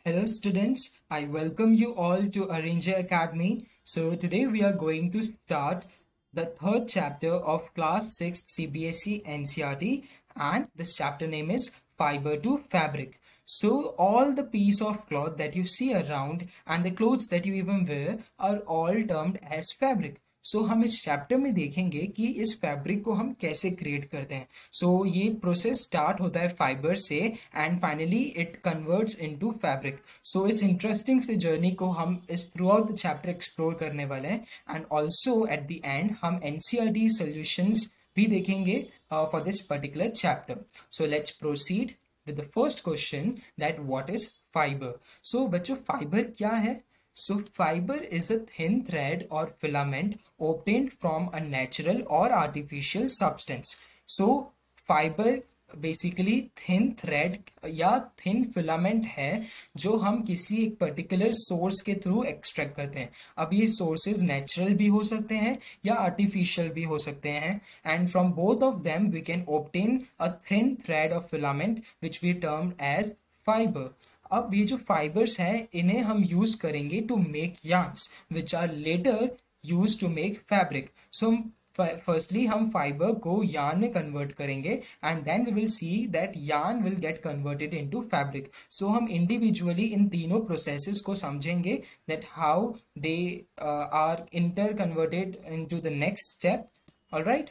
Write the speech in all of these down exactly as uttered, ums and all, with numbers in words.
Hello students, I welcome you all to Arranger Academy. So today we are going to start the third chapter of class sixth C B S E N C E R T, and this chapter name is Fiber to Fabric. So all the piece of cloth that you see around and the clothes that you even wear are all termed as fabric. So so, हम इस chapter में देखेंगे कि इस fabric को हम कैसे create करते हैं. सो so, ये प्रोसेस स्टार्ट होता है फाइबर से and finally it converts into fabric. So इस इंटरेस्टिंग से जर्नी को हम इस throughout the chapter explore करने वाले हैं and also at the end हम एनसीईआरटी सॉल्यूशंस भी देखेंगे for this particular chapter. So let's proceed with the first question, that what is fiber. So बच्चों फाइबर क्या है? So fiber is a thin thread or filament obtained from a natural or artificial substance. So fiber basically thin thread या thin filament है जो हम किसी एक particular source के थ्रू एक्सट्रैक्ट करते हैं. अब ये सोर्सेज नेचुरल भी हो सकते हैं या आर्टिफिशियल भी हो सकते हैं, and from both of them we can obtain a thin thread of filament which we term as fibre. अब ये जो फाइबर्स हैं इन्हें हम यूज करेंगे to make yarns which are later use to make fabric. So हम firstly हम fibre को yarn में कन्वर्ट करेंगे and then we will see that yarn will get converted into fabric. So हम इंडिविजुअली इन तीनों प्रोसेसेस को समझेंगे that how they are inter converted into the next step. Alright,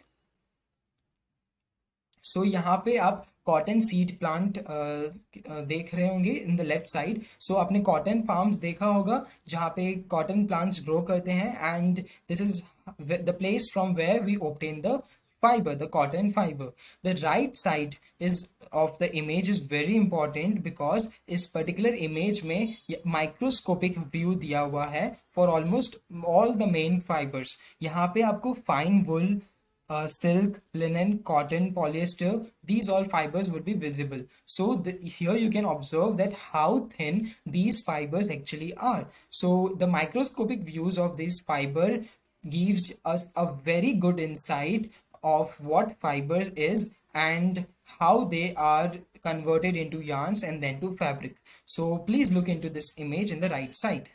so यहाँ पे आप कॉटन सीड प्लांट देख रहे होंगे in the left side. So आपने कॉटन फार्म्स देखा होगा जहाँ पे कॉटन प्लांट्स ग्रो करते हैं, and this is the place from where we obtain the fiber, the cotton fiber. The right side is of the image is very important because इस particular image में microscopic view दिया हुआ है for almost all the main fibers. यहाँ पे आपको fine wool, Uh, silk, linen, cotton, polyester, these all fibers would be visible. So the, here you can observe that how thin these fibers actually are. So the microscopic views of this fiber gives us a very good insight of what fibers is and how they are converted into yarns and then to fabric. So please look into this image in the right side.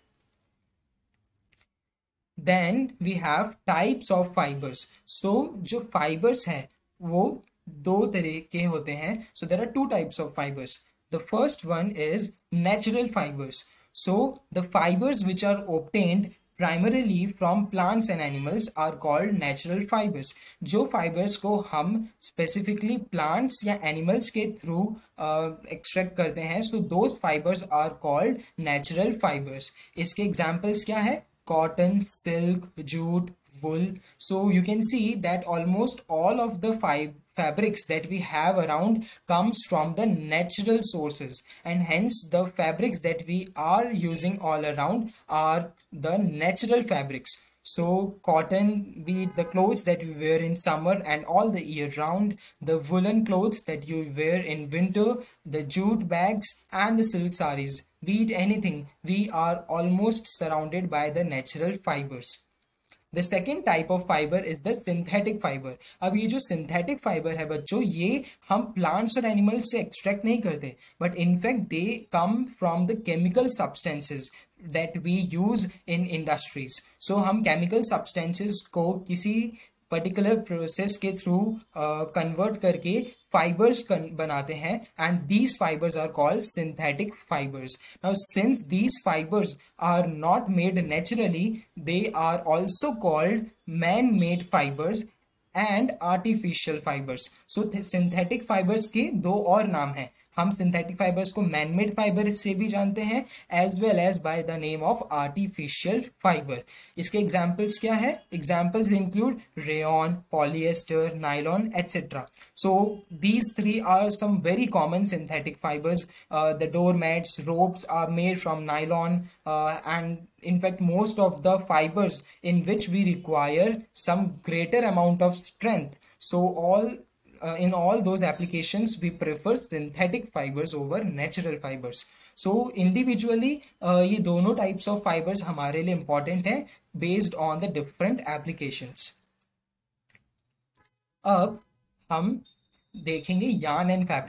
Then we have types of fibers. So जो fibers हैं वो दो तरह के होते हैं. So there are two types of fibers. The first one is natural fibers. So the fibers which are obtained primarily from plants and animals are called natural fibers. जो fibers को हम specifically plants या animals के through uh, extract करते हैं, so those fibers are called natural fibers. इसके examples क्या है? Cotton, silk, jute, wool. So you can see that almost all of the five fabrics that we have around comes from the natural sources, and hence the fabrics that we are using all around are the natural fabrics. So cotton, be it the clothes that we wear in summer and all the year round, the woolen clothes that you wear in winter, the jute bags and the silk sarees, be it anything, we are almost surrounded by the natural fibers. The second type of fiber is the synthetic fiber. अब ये जो synthetic fiber है बच्चों, ये हम plants और animals से extract नहीं करते, but in fact they come from the chemical substances that we use in industries. So हम chemical substances को किसी पर्टिकुलर प्रोसेस के थ्रू कन्वर्ट करके फाइबर्स बनाते हैं, and these fibres are called synthetic fibres. Now since these fibres are not made naturally, they are also called man made fibres and artificial fibres. So synthetic fibres के दो और नाम हैं. हम synthetic fibres को man made fibre से भी जानते हैं as well as by the name of artificial fibre. इसके एग्जांपल्स क्या है? Examples include rayon, polyester, nylon etcetera. So these three are some very common synthetic fibres. The door mats, ropes are made from nylon, and in fact most of the fibers in which we require some greater amount of strength. So all uh, in all those applications we prefer synthetic fibers over natural fibers. So individually uh, ये दोनों types of fibers हमारे लिए important हैं based on the different applications. अब हम देखेंगे yarn and fabric.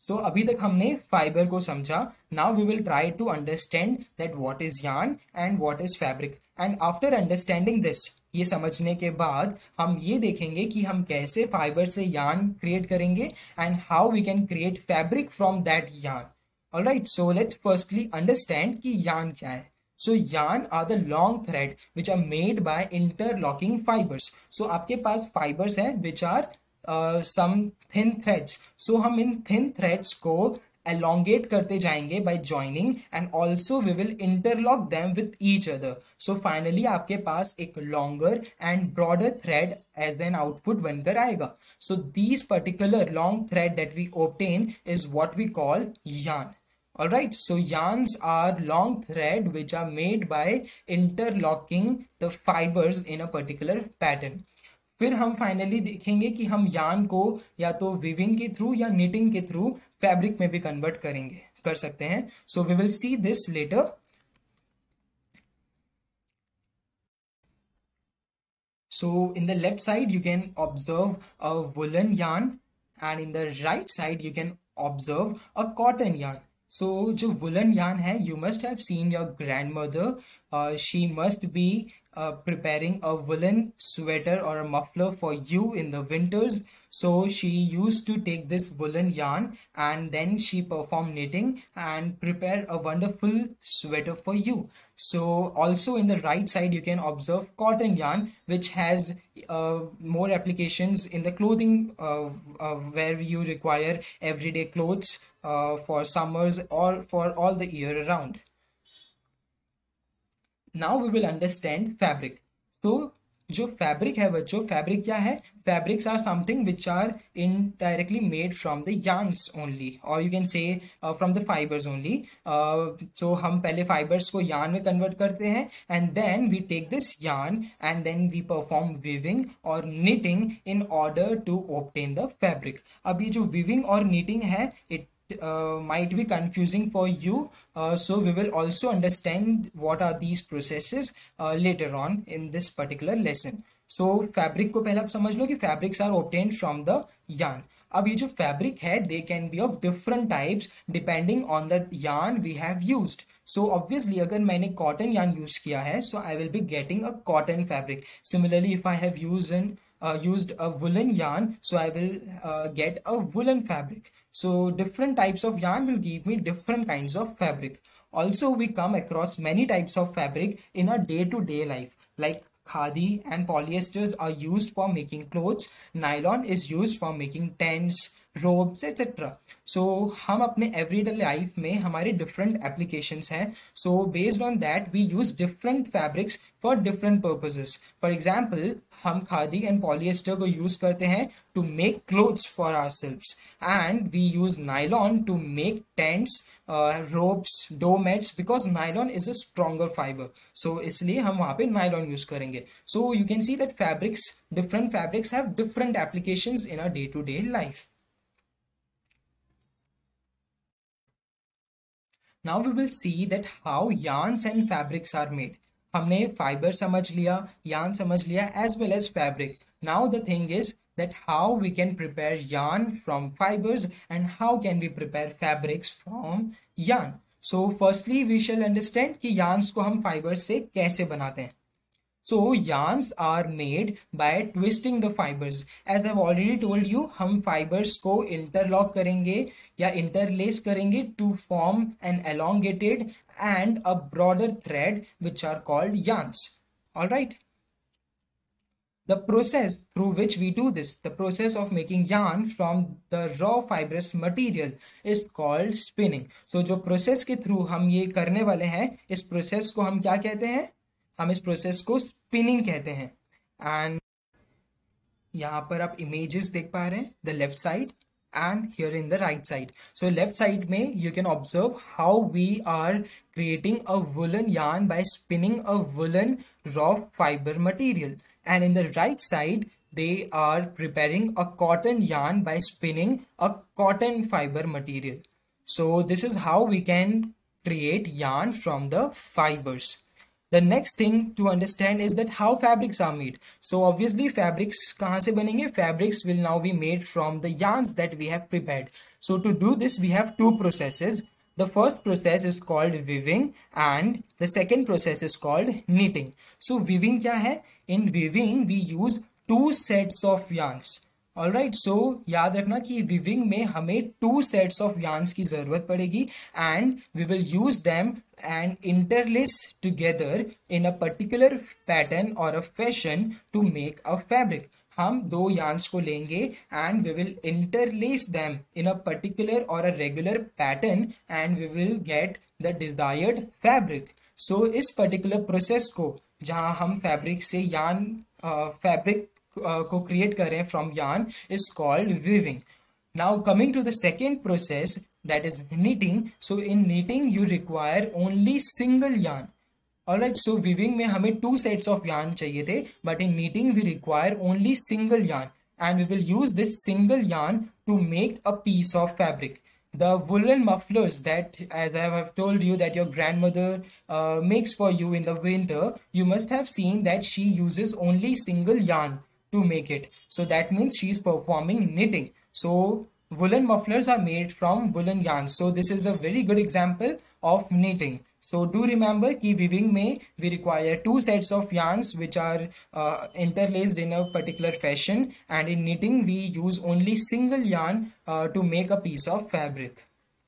So so, अभी तक हमने फाइबर को समझा. Now we will try to understand that what is yarn and what is fabric. And after understanding this, ये समझने के बाद हम ये देखेंगे कि हम कैसे फाइबर से यार्न क्रिएट करेंगे and how we can create fabric from that yarn. Alright, so let's firstly understand कि यार्न क्या है. So yarn are the long thread which are made by interlocking fibers. So आपके पास fibers हैं which are uh, some thin threads. So हम इन thin threads को elongate करते जाएंगे by joining and also we will interlock them with each other. So finally आपके पास एक longer and broader thread as an output बनकर आएगा. So these particular long thread that we obtain is what we call yarn. Alright, so yarns are long thread which are made by interlocking the fibers in a particular pattern. फिर हम finally देखेंगे कि हम yarn को या तो weaving के through या knitting के थ्रू फैब्रिक में भी कन्वर्ट करेंगे कर सकते हैं. So we will see this later. So in the left side you can observe a woolen yarn and in the right side you can observe a cotton yarn. So जो woolen yarn है, you must have seen your grandmother. Uh, she must be uh, preparing a woolen sweater or a muffler for you in the winters. So she used to take this woolen yarn and then she performed knitting and prepare a wonderful sweater for you. So also in the right side you can observe cotton yarn which has uh, more applications in the clothing uh, uh, where you require everyday clothes uh, for summers or for all the year around. Now we will understand fabric. So जो fabric है बच्चों, fabric क्या है? Fabrics are something which are indirectly made from the yarns only और you can say from the fibres only. So हम पहले fibres को yarn में कन्वर्ट करते हैं and then we take this yarn and then we perform weaving और knitting in order to obtain the fabric. अब ये जो वीविंग और knitting है, it Uh, might be confusing for you, uh, so we will also understand what are these processes uh, later on in this particular lesson. So fabric को पहले आप समझ लो कि fabrics are obtained from the yarn. अब ये जो fabric है, they can be of different types depending on the yarn we have used. So obviously अगर मैंने cotton yarn use किया है, so I will be getting a cotton fabric. Similarly if I have used an Uh, used a woolen yarn, so I will uh, get a woolen fabric. So different types of yarn will give me different kinds of fabric. Also we come across many types of fabric in our day-to-day life, like khadi and polyesters are used for making clothes, nylon is used for making tents, robes, et cetera. So हम अपने everyday life में हमारे different applications हैं. So based on that we use different fabrics for different purposes. For example, हम khadi and polyester को use करते हैं to make clothes for ourselves, and we use nylon to make tents, uh, ropes, door mats because nylon is a stronger fiber. So इसलिए हम वहाँ पे nylon use करेंगे. So you can see that fabrics, different fabrics have different applications in our day-to-day life. Now we will see that how yarns and fabrics are made. हमने fibre समझ लिया, yarn समझ लिया as well as fabric. Now the thing is that how we can prepare yarn from fibers and how can we prepare fabrics from yarn. So firstly we shall understand कि yarns को हम fibers से कैसे बनाते हैं. So yarns are made by twisting the fibers. As I've already told you, हम fibers को interlock करेंगे या interlace करेंगे to form an elongated and a broader thread which are called yarns. All right. The process through which we do this, the process of making yarn from the raw fibrous material is called spinning. So जो process के through हम ये करने वाले हैं, इस process को हम क्या कहते हैं? हम इस प्रोसेस को स्पिनिंग कहते हैं. एंड यहाँ पर आप इमेजेस देख पा रहे हैं, the left side and here in the right side. So left side में you can observe how we are creating a woollen yarn by spinning a woolen raw fiber material, and in the right side they are preparing a cotton yarn by spinning a cotton fiber material. So this is how we can create yarn from the fibers. The next thing to understand is that how fabrics are made. So obviously fabrics कहाँ से बनेंगे? Fabrics will now be made from the yarns that we have prepared. So to do this, we have two processes. The first process is called weaving and the second process is called knitting. So weaving क्या है? In weaving we use two sets of yarns. Alright, so याद रखना कि weaving में हमें two sets of yarns की जरूरत पड़ेगी and we will use them and interlace together in a particular pattern or a fashion to make a fabric. हम दो yarns को लेंगे and we will interlace them in a particular or a regular pattern and we will get the desired fabric. So इस particular process को जहाँ हम fabric से yarn uh, fabric uh, को create कर रहे हैं from yarn is called weaving. Now coming to the second process, that is knitting. So in knitting you require only single yarn. Alright, so weaving में हमें two sets of yarn चाहिए थे, but in knitting we require only single yarn and we will use this single yarn to make a piece of fabric. The woolen mufflers that, as I have told you, that your grandmother uh, makes for you in the winter, you must have seen that she uses only single yarn to make it. So that means she is performing knitting. So woolen mufflers are made from woolen yarn. So this is a very good example of knitting. So do remember कि weaving में we require two sets of yarns which are uh, interlaced in a particular fashion, and in knitting we use only single yarn uh, to make a piece of fabric.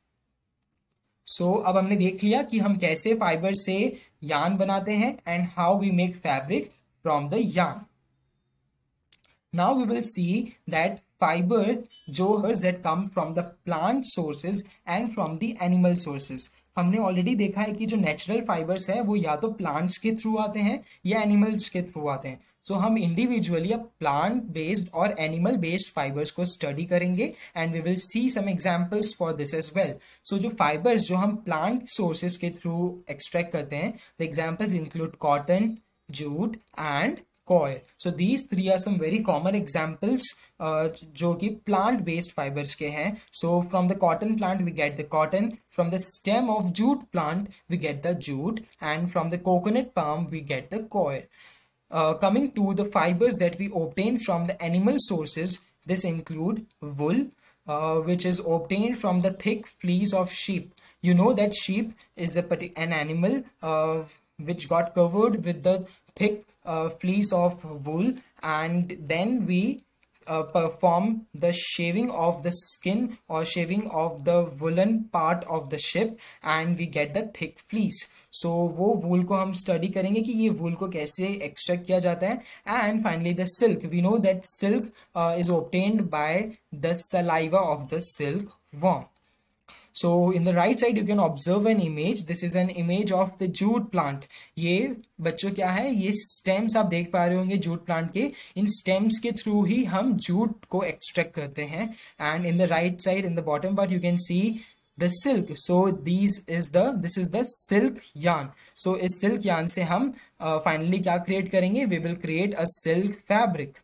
So अब हमने देख लिया कि हम कैसे fibre से yarn बनाते हैं and how we make fabric from the yarn. Now we will see that fiber जो that come from the plant sources and from the animal sources. हमने ऑलरेडी देखा है कि जो नेचुरल फाइबर्स है वो या तो प्लांट्स के थ्रू आते हैं या एनिमल्स के थ्रू आते हैं. सो so, हम इंडिविजुअली अब प्लांट बेस्ड और एनिमल बेस्ड फाइबर्स को स्टडी करेंगे and we will see some examples for this as well. So जो फाइबर्स जो हम प्लांट सोर्सेज के थ्रू एक्सट्रैक्ट करते हैं, the examples include cotton, jute and coir. So these three are some very common examples uh, जो कि plant based fibers के हैं. So from the cotton plant we get the cotton, from the stem of jute plant we get the jute, and from the coconut palm we get the coir. Uh, coming to the fibers that we obtain from the animal sources, this include wool, uh, which is obtained from the thick fleece of sheep. You know that sheep is a an animal uh, which got covered with the thick Uh, fleece of wool, and then we uh, perform the shaving of the skin or shaving of the woolen part of the sheep and we get the thick fleece. So वो wool को हम study करेंगे कि ये wool को कैसे extract किया जाता है. And finally the silk, we know that silk uh, is obtained by the saliva of the silk worm. So in the right side you can observe an image. This is an image of the jute plant. ये बच्चों क्या है, ये stems आप देख पा रहे होंगे jute plant के. इन stems के through ही हम jute को extract करते हैं. And in the right side, in the bottom part, you can see the silk. So these is the this is the silk yarn. So इस silk yarn से हम uh, finally क्या create करेंगे? We will create a silk fabric.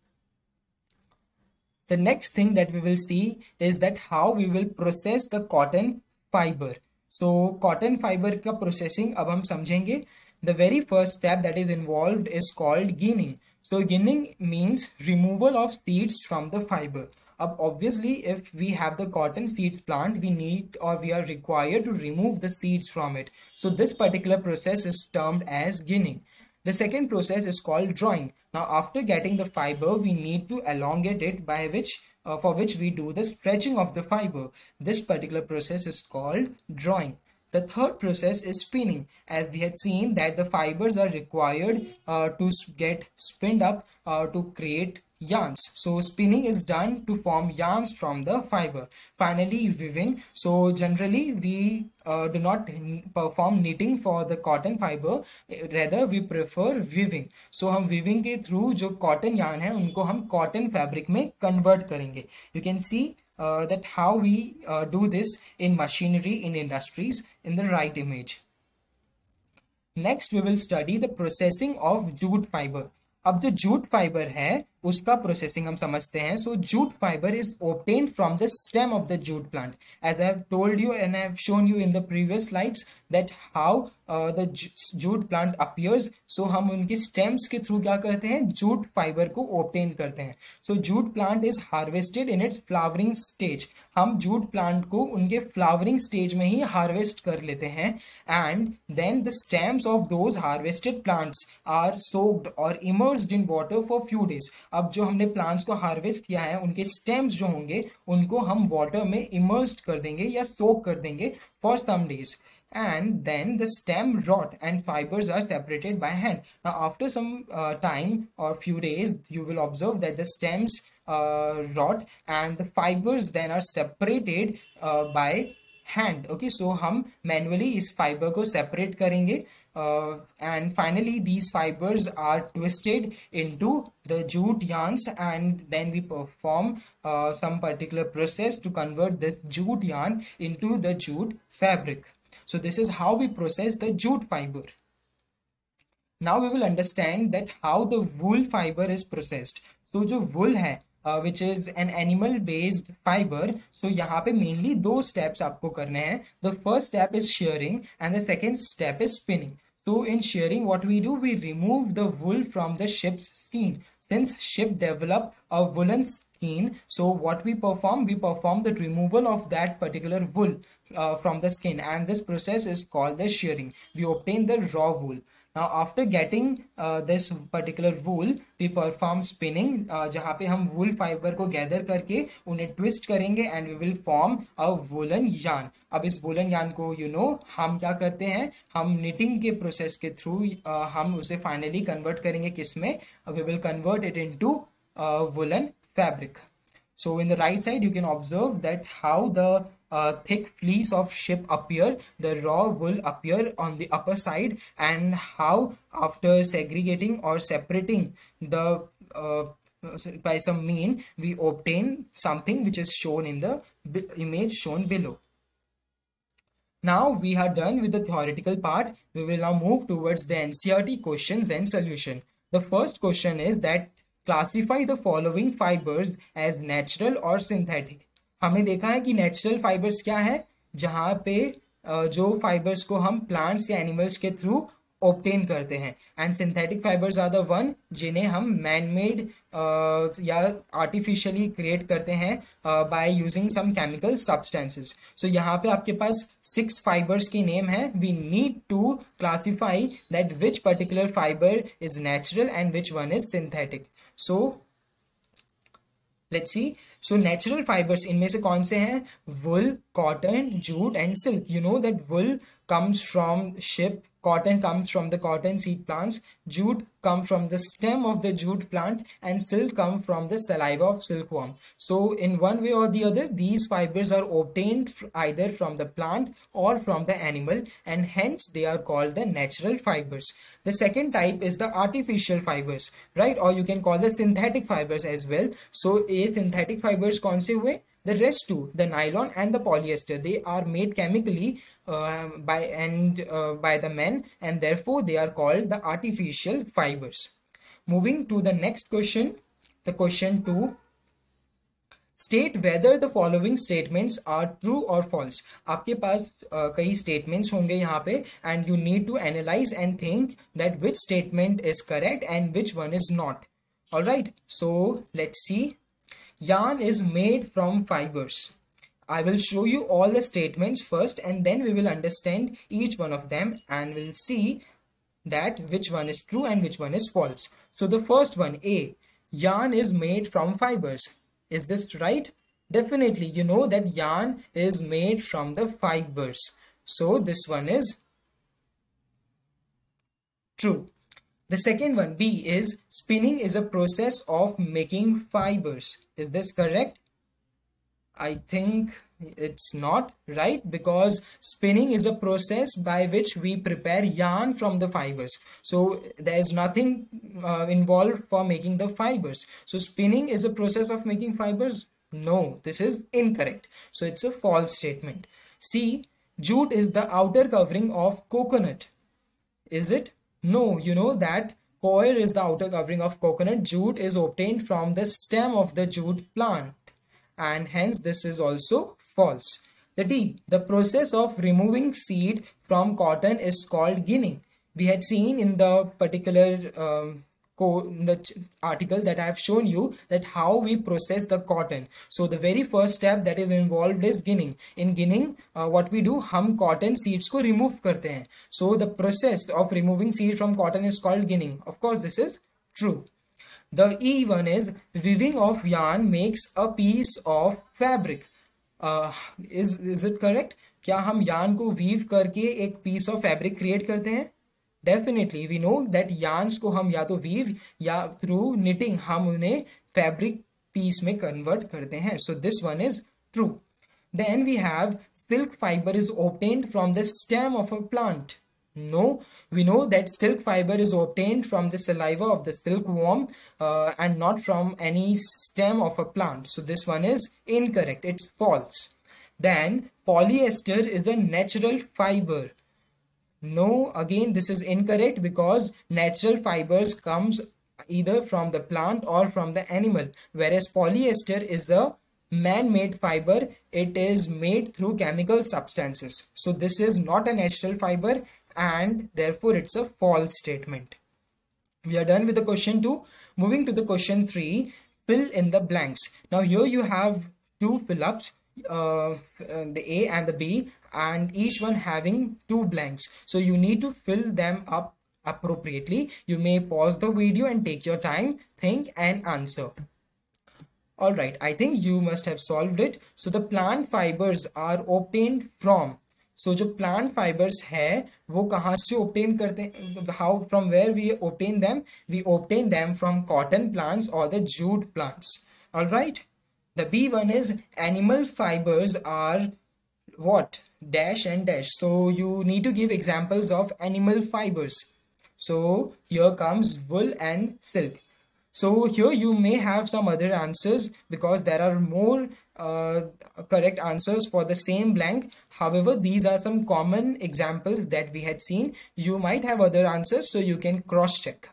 The next thing that we will see is that how we will process the cotton fiber. So cotton fiber का processing अब हम समझेंगे. The very first step that is involved is called ginning. So ginning means removal of seeds from the fiber. अब obviously if we have the cotton seeds plant, we need or we are required to remove the seeds from it. So this particular process is termed as ginning. The second process is called drawing. Now after getting the fiber, we need to elongate it, by which uh, for which we do the stretching of the fiber. This particular process is called drawing. The third process is spinning. As we had seen that the fibers are required uh, to get spinned up uh, to create yarns. So spinning is done to form yarns from the fiber. Finally weaving. So generally we uh, do not perform knitting for the cotton fiber, rather we prefer weaving. So हम weaving के through जो cotton yarn है उनको हम cotton fabric में convert करेंगे. You can see uh, that how we uh, do this in machinery, in industries, in the right image. Next we will study the processing of jute fiber. अब जो jute fiber है उसका processing हम समझते हैं. So jute fibre is obtained from the stem of the jute plant. As I have told you and I have shown you in the previous slides that how uh, the jute plant appears. So हम उनके stems के through क्या करते हैं, jute fiber को obtain करते हैं. So jute plant is harvested in its flowering stage. हम jute plant को उनके flowering stage में ही harvest कर लेते हैं, and then the stems of those harvested plants are soaked or immersed in water for few days. अब जो हमने प्लांट्स को हार्वेस्ट किया है उनके स्टेम्स जो होंगे उनको हम वाटर में इमर्स्ड कर देंगे या सोक कर देंगे for some days, and then the stem rot and fibers are separated by hand. Now after some uh, time or few days you will observe that the stems uh, rot and the fibers then are separated uh, by hand. Okay, so हम manually इस fiber को separate करेंगे. Uh, and finally these fibers are twisted into the jute yarns, and then we perform uh, some particular process to convert this jute yarn into the jute fabric. So this is how we process the jute fiber. Now we will understand that how the wool fiber is processed. So जो wool है Uh, which is an animal based fiber, so यहाँ पे mainly दो steps आपको करने हैं. The first step is shearing and the second step is spinning. So in shearing what we do, we remove the wool from the ship's skin. Since ship develop a woolen skin, so what we perform, we perform the removal of that particular wool uh, from the skin, and this process is called the shearing. We obtain the raw wool. Now after getting uh, this particular wool, we perform spinning, uh, जहाँ पे हम wool fiber को gather करके उन्हें twist करेंगे and we will form a woolen yarn. अब इस woolen yarn को you know हम क्या करते हैं, हम knitting के process के through uh, हम उसे finally convert करेंगे किस में, we will convert it into uh, woolen fabric. So in the right side you can observe that how the Uh, thick fleece of ship appear, the raw wool appear on the upper side, and how after segregating or separating the uh, by some mean we obtain something which is shown in the image shown below. Now we are done with the theoretical part. We will now move towards the N C E R T questions and solution. The first question is that classify the following fibers as natural or synthetic. हमने देखा है कि natural fibres क्या है, जहां पे जो fibres को हम प्लांट्स या एनिमल्स के थ्रू ऑब्टेन करते हैं, and synthetic fibres are the one जिन्हें हम मैन मेड या आर्टिफिशियली क्रिएट करते हैं by using some chemical substances. So यहाँ पे आपके पास सिक्स फाइबर्स के नेम है. We need to classify that which particular fibre is natural and which one is synthetic. So let's see. So natural fibres इनमें से कौन से हैं, wool, cotton, jute and silk. You know that wool comes from ship, cotton comes from the cotton seed plants, jute come from the stem of the jute plant, and silk come from the saliva of silkworm. So in one way or the other these fibers are obtained either from the plant or from the animal, and hence they are called the natural fibers. The second type is the artificial fibers, right, or you can call the synthetic fibers as well. So a synthetic fibers kaun se hue, the rest two, the nylon and the polyester, they are made chemically uh, by and uh, by the men, and therefore they are called the artificial fibers. Moving to the next question, the question two. State whether the following statements are true or false. आपके पास uh, कई statements होंगे यहाँ पे, and you need to analyze and think that which statement is correct and which one is not. All right, so let's see. Yarn is made from fibers. I will show you all the statements first, and then we will understand each one of them and we'll see that which one is true and which one is false. So the first one, A, yarn is made from fibers. Is this right? Definitely, you know that yarn is made from the fibers. So this one is true. The second one, B, is spinning is a process of making fibers. Is this correct? I think it's not right, because spinning is a process by which we prepare yarn from the fibers. So there is nothing uh, involved for making the fibers. So spinning is a process of making fibers. No, this is incorrect. So it's a false statement. C, jute is the outer covering of coconut. Is it? No, you know that Coir is the outer covering of coconut. Jute is obtained from the stem of the jute plant, and hence this is also false. The D, the process of removing seed from cotton is called ginning. We had seen in the particular um, the article that I have shown you that how we process the cotton. So the very first step that is involved is ginning. In ginning, uh, what we do, हम cotton seeds को remove करते हैं. So the process of removing seed from cotton is called ginning. Of course, this is true. The E one is weaving of yarn makes a piece of fabric. Uh, is is it correct? क्या हम yarn को weave करके एक piece of fabric create करते हैं? Definitely, we know that yarns को हम या तो weave या through knitting हम उन्हें fabric piece में convert करते हैं. So this one is true. Then we have silk fiber is obtained from the stem of a plant. No, we know that silk fiber is obtained from the saliva of the silkworm uh, and not from any stem of a plant. So this one is incorrect. It's false. Then polyester is a natural fiber. No, again this is incorrect because natural fibers comes either from the plant or from the animal, whereas polyester is a man-made fiber. It is made through chemical substances. So this is not a natural fiber and therefore it's a false statement. We are done with the question two. Moving to the question three, fill in the blanks. Now here you have two fill-ups, uh, the A and the B, and each one having two blanks. So you need to fill them up appropriately. You may pause the video and take your time, think and answer. Alright, I think you must have solved it. So the plant fibers are obtained from, so जो plant fibers है वो कहाँ से obtain करते हैं, how, from where we obtain them? We obtain them from cotton plants or the jute plants. Alright, the B one is animal fibers are what? Dash and dash. So you need to give examples of animal fibers. So here comes wool and silk. So here you may have some other answers because there are more uh, correct answers for the same blank. However, these are some common examples that we had seen. You might have other answers, so you can cross check.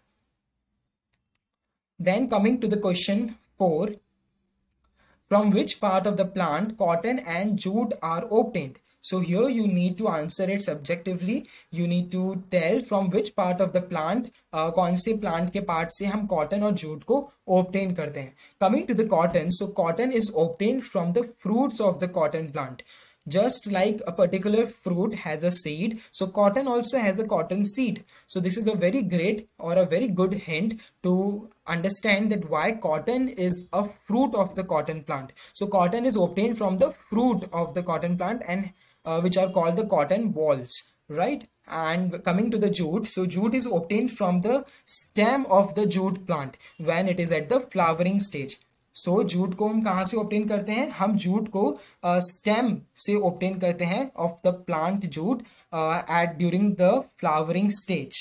Then coming to the question four, from which part of the plant cotton and jute are obtained? So here you need to answer it subjectively. You need to tell from which part of the plant, uh, कौन से plant के part से हम cotton और jute को obtain करते हैं. Coming to the cotton, so cotton is obtained from the fruits of the cotton plant. Just like a particular fruit has a seed, so cotton also has a cotton seed. So this is a very great or a very good hint to understand that why cotton is a fruit of the cotton plant. So cotton is obtained from the fruit of the cotton plant and uh, which are called the cotton balls, right? And coming to the jute, so jute is obtained from the stem of the jute plant when it is at the flowering stage. So so, jute को हम कहाँ से obtain करते हैं? हम jute को stem uh, से obtain करते हैं of the plant jute at during the flowering stage.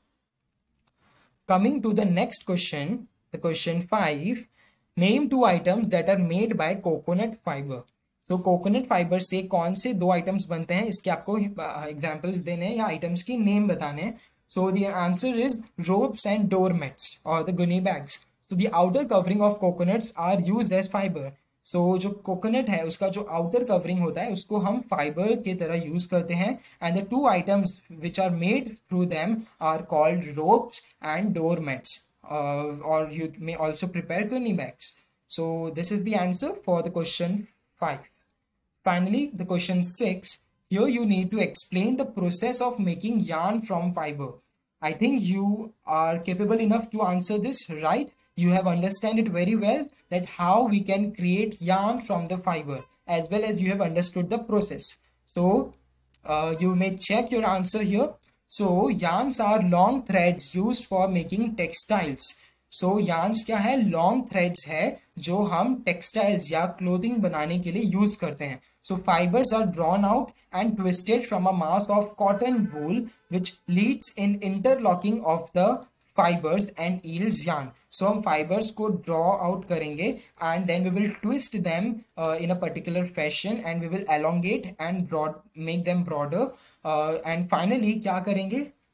Coming to the next question, the question five, name two items that are made by coconut fibre. तो coconut fibre से कौन से दो items बनते हैं, इसके आपको एग्जाम्पल्स uh, देने हैं या आइटम्स की नेम बताने हैं. So the answer is ropes and doormats और the gunny bags. So the outer covering of coconuts are used as fiber. So जो coconut है उसका जो outer covering होता है उसको हम fiber के तरह use करते हैं. And the two items which are made through them are called ropes and doormats. Uh, or you may also prepare gunny bags. So this is the answer for the question five. Finally, the question six. Here you need to explain the process of making yarn from fiber. I think you are capable enough to answer this, right? You have understood it very well that how we can create yarn from the fiber, as well as you have understood the process. So uh, you may check your answer here. So yarns are long threads used for making textiles. So yarns क्या है? Long threads है जो हम textiles या clothing बनाने के लिए use करते हैं. So fibers are drawn out and twisted from a mass of cotton wool, which leads in interlocking of the fibers and yields yarn. So हम fibers को draw out करेंगे and then we will twist them uh, in a particular fashion and we will elongate and broad make them broader uh, and finally क्या करेंगे?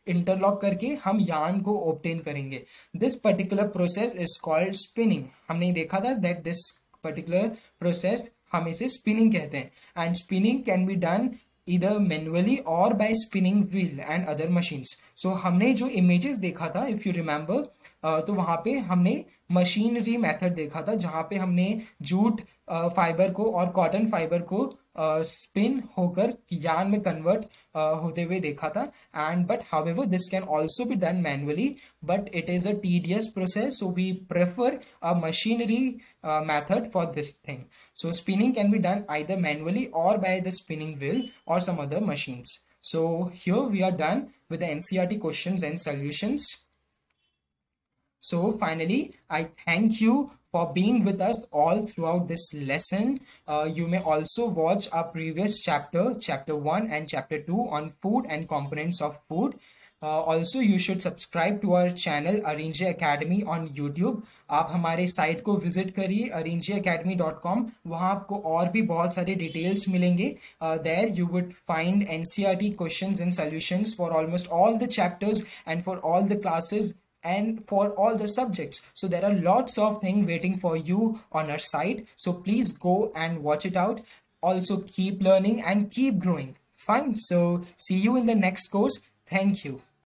Interlock करके हम yarn को obtain करेंगे. This particular process is called spinning. हमने देखा था that this particular process हम इसे स्पिनिंग कहते हैं. And spinning can be done either manually or by spinning wheel and other machines. So हमने जो images देखा था, if you remember, uh, तो वहाँ पे हमने मशीनरी मेथड देखा था जहाँ पे हमने जूट फाइबर को और कॉटन फाइबर को स्पिन uh, होकर यार्न में कन्वर्ट uh, होते हुए देखा था. And but however this can also be done manually, but it is a tedious process, so we prefer a machinery method for this thing. So spinning can be done either manually or by the spinning wheel or some other machines. So here we are done with the N C E R T questions and solutions. So finally, I thank you for being with us all throughout this lesson. Uh, you may also watch our previous chapter, chapter one and chapter two on food and components of food. Uh, also, you should subscribe to our channel Arinjay Academy on YouTube. आप हमारे site को visit करिए arinjay academy dot com. वहाँ आपको और भी बहुत सारे डिटेल्स मिलेंगे. There you would find N C E R T questions and solutions for almost all the chapters and for all the classes and for all the subjects. So there are lots of things waiting for you on our site. So please go and watch it out. Also keep learning and keep growing. Fine. So see you in the next course. Thank you.